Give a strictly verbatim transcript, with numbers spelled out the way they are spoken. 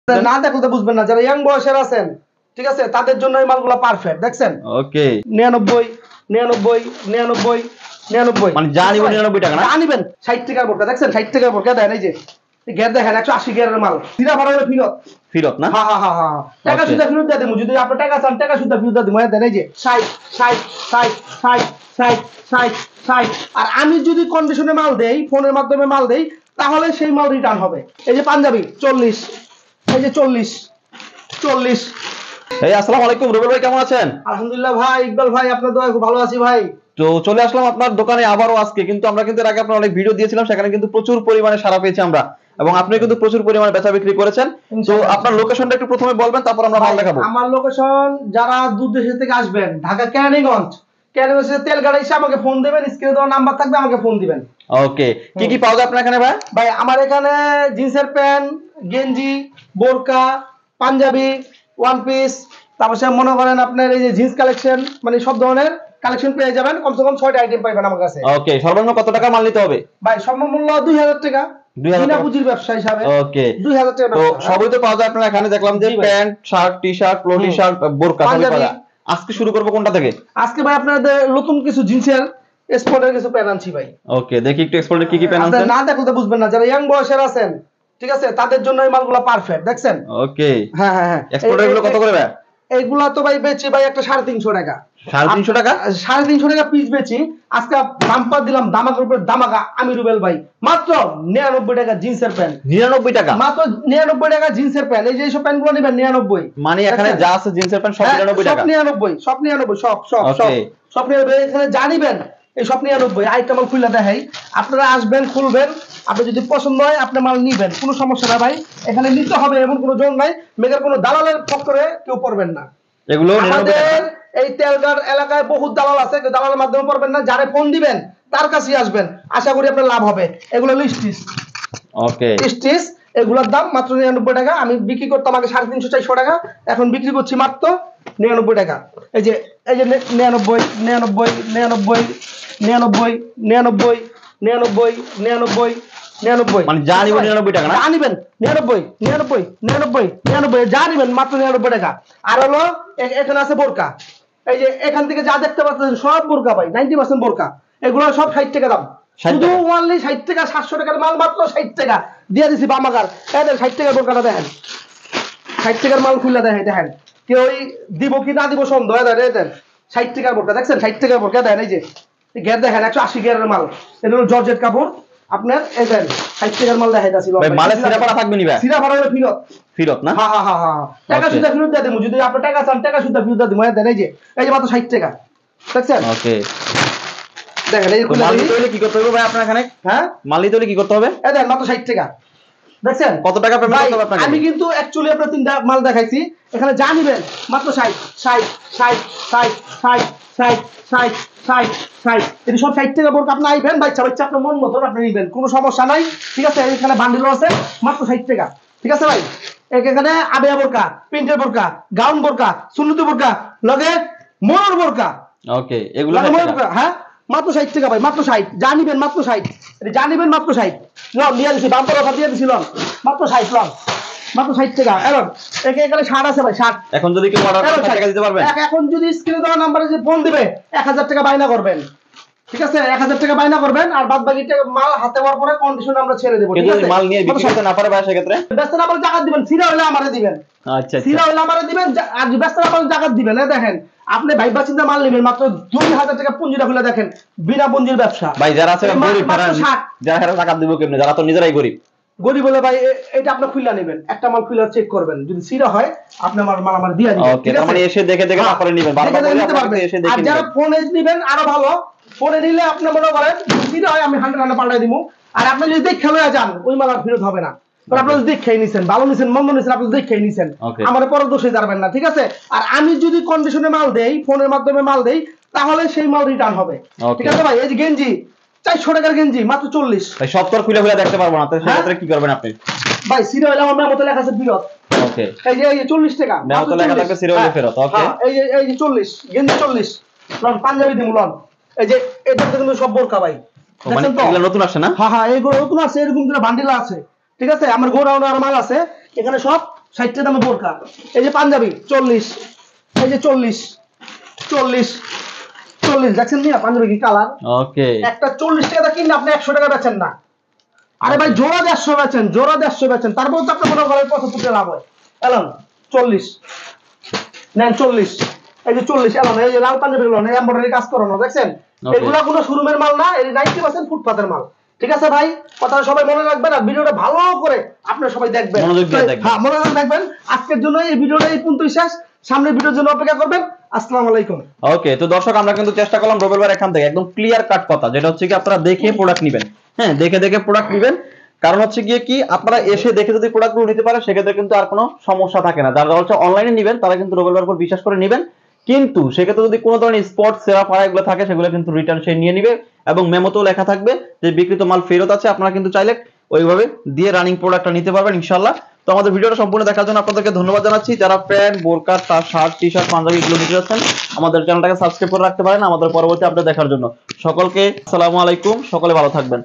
না দেখলে তো বুঝবেন না, যারা ইয়াং বয়সের আছেন ঠিক আছে তাদের জন্য এই মালগুলো পারফেক্ট। দেখছেন ওকে নিরানব্বই নিরানব্বই নিরানব্বই নিরানব্বই মানে যা নিবেন নিরানব্বই টাকা না, যা নিবেন ষাট টাকার বোরকা। দেখছেন ষাট টাকার বোরকা দেন, এই যে গের দেখেন একশো আশি গেরের মাল, সিরা ভাড়া হলে ফিরত ফিরত না। হ্যাঁ হ্যাঁ হ্যাঁ হ্যাঁ টাকা সুদ্ধা ফিরত দিয়ে দেবো, যদি আপনার টাকা চান টাকা সুদ্ধা ফিরত দিয়ে দেবো। দেন এই যে ষাট ষাট ষাট ষাট ষাট ষাট ষাট। আর আমি যদি কন্ডিশনে মাল দেই, ফোনের মাধ্যমে মাল দেই, তাহলে সেই মাল রিটার্ন হবে। এই যে পাঞ্জাবি চল্লিশ, এই যে চল্লিশ চল্লিশ। এই আসসালামু আলাইকুম রুবেল ভাই, কেমন আছেন? আলহামদুলিল্লাহ ভাই, ইকবাল ভাই আপনার দোয়ায় খুব ভালো আছি ভাই। তো চলে আসলাম আপনার দোকানে আবারও আজকে, কিন্তু আমরা কিন্তু এর আগে আপনার অনেক ভিডিও দিয়েছিলাম, সেখানে কিন্তু প্রচুর পরিমাণে সাড়া পেয়েছি আমরা, এবং আপনি কিন্তু প্রচুর পরিমাণে বেচা বিক্রি করেছেন। তো আপনার লোকেশনটা একটু প্রথমে বলবেন, তারপর আমরা মাল দেখাবো। আমার লোকেশন, যারা দূর দেশ থেকে আসবেন, ঢাকা কেরানীগঞ্জ, কেরানীগঞ্জ তেলগাড়ি এসে আমাকে ফোন দিবেন, স্ক্রিনে দেওয়া নাম্বার থাকবে, আমাকে ফোন দিবেন। ওকে, কি কি পাওয়া যায় আপনার এখানে ভাই? ভাই আমার এখানে জিন্সের প্যান্ট, গেঞ্জি, বোরকা, পাঞ্জাবি, ওয়ান পিস, তারপর সে মনে করেন আপনার এই যে জিন্স কালেকশন, মানে সব ধরনের কালেকশন পেয়ে যাবেন। কমসে কম ছয়টা আইটেম পাইবেন আমার কাছে। ওকে, সর্বনিম্ন কত টাকা মাল নিতে হবে ভাই? সর্বমূল্য দুই হাজার টাকা, দুই হাজার বিনা টাকা পুঁজির ব্যবসা হিসাবে ওকে দুই হাজার টাকা। তো সবই তো পাওয়া যায় আপনার এখানে, দেখলাম যে pant, shirt, T shirt, polo T shirt, বোরকা সবই পাওয়া যায়। আজকে শুরু করব কোনটা থেকে? আজকে ভাই আপনাদের নতুন কিছু জিন্সের এক্সপোর্টের কিছু প্যান্ট আনছি ভাই। ওকে, দেখি একটু এক্সপোর্টের কি কি প্যান্ট আনছেন। না দেখলে তো বুঝবেন না, যারা ইয়াং বয়সের আছেন ঠিক আছে তাদের জন্য এই মালগুলো পারফেক্ট। দেখছেন ওকে হ্যাঁ হ্যাঁ হ্যাঁ। এক্সপোর্টের গুলো কত করে ভাই? এইগুলা তো ভাই বেচি ভাই একটা সাড়ে তিনশো টাকা। সাড়ে তিনশো টাকা সাড়ে তিনশো টাকা পিস বেচি। আজকে বাম্পার দিলাম ধামাকার উপরে ধামাকা, আমি রুবেল ভাই মাত্র নিরানব্বই টাকা জিন্সের প্যান্ট। নিরানব্বই টাকা মাত্র নিরানব্বই টাকা জিন্সের প্যান্ট। এই যে এইসব প্যান্ট গুলো নিবেন নিরানব্বই, মানে এখানে যা আছে জিন্সের প্যান্ট সব নিরানব্বই টাকা। সব নিরানব্বই, সব নিরানব্বই, সব সব সব সব নিরানব্বই। এখানে জানিবেন এই সব নিরানব্বই। আরেকটা মাল খুলে দেখাই, আপনারা আসবেন খুলবেন, আপনি যদি পছন্দ হয় আপনি মাল নিবেন, কোনো সমস্যা না ভাই। এখানে নিতে হবে এমন কোনো জোন নাই, মেঘের কোনো দালালের পক্ষে কেউ পড়বেন না। এগুলো আমাদের এই তেলগাঁও এলাকায় বহুত দালাল আছে, দালালের মাধ্যমে পড়বেন না, যারে ফোন দিবেন তার কাছেই আসবেন, আশা করি আপনার লাভ হবে। এগুলো লিস্টিস ওকে লিস্টিস, এগুলোর দাম মাত্র নিরানব্বই টাকা। আমি বিক্রি করতাম আগে সাড়ে তিনশো চারশো টাকা, এখন বিক্রি করছি মাত্র নিরানব্বই টাকা। এই যে এই যে নিরানব্বই নিরানব্বই নিরানব্বই নিরানব্বই নিরানব্বই নিরানব্বই নিরানব্বই নিরানব্বই, মানে যা নিবেন নিরানব্বই টাকা না? যা নিবেন নিরানব্বই নিরানব্বই নিরানব্বই নিরানব্বই, যা নিবেন মাত্র নিরানব্বই টাকা। আর হলো এখানে আছে বোরকা, এই যে এখান থেকে যা দেখতে পাচ্ছেন সব বোরকা ভাই, নাইনটি পার্সেন্ট বোরকা। এগুলো সব ষাট টাকা দাম, শুধু ওনলি ষাট টাকা। সাতশো টাকার মাল মাত্র ষাট টাকা দিয়ে দিছি বামাকার। এই ষাট টাকার বোরকাটা দেখেন, ষাট টাকার মাল খুললে দেখেন দেখেন কেউ দিব কি না দিব সন্দেহ। দেন ষাট টাকার বোরকা, দেখছেন ষাট টাকার বোরকা দেন, এই যে গের দেখেন একশো আশি গেরের মাল, এটা হলো জর্জেট কাপড় আপনার। এই দেন ষাট টাকার মাল দেখাইতাছি ভাই। মালে সিরা ভাড়া থাকবে নি ভাই? সিরা ভাড়া হলে ফিরত ফিরত না। হ্যাঁ হ্যাঁ হ্যাঁ টাকা সুদ্ধা ফিরত দিয়ে দেবো, যদি আপনি টাকা চান টাকা সুদ্ধা ফিরত দিয়ে দেবো। দেন এই যে এই যে মাত্র ষাট টাকা, দেখছেন? ওকে দেখেন এই মাল নিতে হলে কি করতে হবে ভাই আপনার এখানে? হ্যাঁ মাল নিতে হলে কি করতে হবে? এই দেন মাত্র ষাট টাকা, দেখছেন? কত টাকা পেমেন্ট করতে হবে আপনাকে? আমি কিন্তু অ্যাকচুয়ালি আপনার তিনটা মাল দেখাইছি, এখানে যা নিবেন মাত্র ষাট ষাট ষাট ষাট ষাট ষাট ষাট ষাট ষাট। এটি সব ষাট টাকা বোরকা। আপনি আইবেন বাচ্চা বাচ্চা আপনার মন মতন আপনি নিবেন, কোনো সমস্যা নাই, ঠিক আছে? এখানে বান্ডিলও আছে মাত্র ষাট টাকা, ঠিক আছে ভাই? এখানে আবেয়া বোরকা, প্রিন্টের বোরকা, গাউন বোরকা, সুন্নতি বোরকা, লগে মোর বোরকা। ওকে এগুলো হ্যাঁ মাত্র ষাট টাকা ভাই, মাত্র ষাট। যা নিবেন মাত্র ষাট, যা নিবেন মাত্র ষাট। লন নিয়ে দিচ্ছি, বাম্পার অফার দিয়ে দিচ্ছি, লন মাত্র ষাট, লন মাত্র ষাট টাকা। এখন এখানে ষাট আছে ভাই, ষাট। এখন যদি কেউ অর্ডার করে টাকা দিতে পারবেন? এখন যদি স্ক্রিনে দেওয়া নাম্বারে যে ফোন দিবে এক হাজার টাকা বায়না করবেন, ঠিক আছে? এক হাজার টাকা বায়না করবেন, আর বাদ বাকি মাল হাতে হওয়ার পরে কন্ডিশন আমরা ছেড়ে দেবো। কিন্তু যদি মাল নিয়ে বিক্রি করতে না পারে ভাই সেক্ষেত্রে? ব্যস্ত না পারলে জাকাত দিবেন, সিরা হলে আমারে দিবেন। আচ্ছা সিরা হলে আমারে দিবেন, আর ব্যস্ত না পারলে জাকাত দিবেন। দেখেন আপনি ভাইবা চিন্তা মাল নেবেন, মাত্র দুই হাজার টাকা পুঁজিটা খুলে দেখেন, বিনা পুঁজির ব্যবসা ভাই। যারা আছে গরিব, যারা টাকা দিব কেমনে, যারা তো নিজেরাই গরিব গরিব বলে ভাই এটা আপনি খুলে নেবেন, একটা মাল খুলে চেক করবেন, যদি সিরা হয় আপনি আমার মাল আমার দিয়ে দিবেন। ওকে, তার মানে এসে দেখে দেখে তারপরে নেবেন, বারবার বলে আপনাকে এসে দেখে নেবেন। আর যারা ফোনে নেবেন আরো ভালো, ফোনে নিলে আপনি মনে করেন সিরা হয় আমি হান্ড্রেড হান্ড্রেড পাল্টাই দিব, আর আপনি যদি দেখে লয়ে যান ওই মাল আর ফেরত হবে না। আপনি যদি দেখে নিছেন, ভালো নিছেন মন্দ নিছেন, আপনি দেখে নিছেন, আমার পরে দোষে যাবেন না, ঠিক আছে? আর আমি যদি কন্ডিশনে মাল দেই, ফোনের মাধ্যমে মাল দেই, তাহলে সেই মাল রিটার্ন হবে, ঠিক আছে ভাই? এই যে গেঞ্জি চারশো টাকার গেঞ্জি মাত্র চল্লিশ। ভাই সব তো খুলে খুলে দেখতে পারবো না, তো সেক্ষেত্রে কি করবেন আপনি? ভাই সিরা হলে আমার মতো লেখা আছে ফেরত। ওকে এই যে এই যে চল্লিশ টাকা মতো লেখা থাকবে সিরা হলে ফেরত। ওকে এই যে এই যে চল্লিশ গেঞ্জি চল্লিশ, লন পাঞ্জাবি দিমু, লন এই যে এটা কিন্তু সব বোরকা ভাই, দেখেন তো? এগুলো নতুন আসছে না? হ্যাঁ হ্যাঁ এগুলো নতুন আছে, এরকম করে বান্ডিল আছে, ঠিক আছে? আমার গোডাউনে আর মাল আছে, এখানে সব ষাট টাকা দামে বোরকা। এই যে পাঞ্জাবি চল্লিশ, এই যে চল্লিশ চল্লিশ চল্লিশ, দেখছেন মিয়া পাঞ্জাবি কি কালার। ওকে, একটা চল্লিশ টাকা কিনলে আপনি একশো টাকা বেচেন না। আরে ভাই জোড়া দেড়শো বেচেন, জোড়া দেড়শো বেচেন, তারপর তো আপনার মনে করেন পঁচাত্তর টাকা লাভ হয়। এলন চল্লিশ নেন, চল্লিশ, এই যে চল্লিশ এলন, এই যে লাল পাঞ্জাবি গুলো এমব্রয়ডারি কাজ করানো, দেখছেন এগুলা কোনো শোরুমের মাল না, এই নাইনটি পার্সেন্ট ফুটপাতের মাল। ঠিক আছে ভাই, কথাটা সবাই মনে রাখবেন আর ভিডিওটা ভালো করে আপনারা সবাই দেখবেন, মনোযোগ দিয়ে দেখবেন। হ্যাঁ মনোযোগ দেখবেন। আজকের জন্য এই ভিডিওটা এই পর্যন্তই শেষ, সামনের ভিডিওর জন্য অপেক্ষা করবেন। আসসালামু আলাইকুম। ওকে, তো দর্শক আমরা কিন্তু চেষ্টা করলাম রুবেল ভাই এখান থেকে একদম ক্লিয়ার কাট কথা, যেটা হচ্ছে কি আপনারা দেখে প্রোডাক্ট নেবেন। হ্যাঁ, দেখে দেখে প্রোডাক্ট নেবেন, কারণ হচ্ছে গিয়ে কি আপনারা এসে দেখে যদি প্রোডাক্টগুলো নিতে পারেন সেক্ষেত্রে কিন্তু আর কোনো সমস্যা থাকে না। যারা হচ্ছে অনলাইনে নেবেন তারা কিন্তু রুবেল ভাইয়ের উপর বিশ্বাস করে নেবেন, কিন্তু সেক্ষেত্রে যদি কোনো ধরনের স্পট সেরা ফাড়া এগুলো থাকে সেগুলো কিন্তু রিটার্ন সে নিয়ে নিবে, এবং মেমোতেও লেখা থাকবে যে বিক্রিত মাল ফেরত আছে। আপনারা কিন্তু চাইলে ওইভাবে দিয়ে রানিং প্রোডাক্টটা নিতে পারবেন ইনশাআল্লাহ। তো আমাদের ভিডিওটা সম্পূর্ণ দেখার জন্য আপনাদেরকে ধন্যবাদ জানাচ্ছি। যারা প্যান্ট, বোরকা, শার্ট, টি শার্ট, পাঞ্জাবি এগুলো নিতে যাচ্ছেন আমাদের চ্যানেলটাকে সাবস্ক্রাইব করে রাখতে পারেন আমাদের পরবর্তী আপডেট দেখার জন্য। সকলকে আসসালামু আলাইকুম, সকলে ভালো থাকবেন।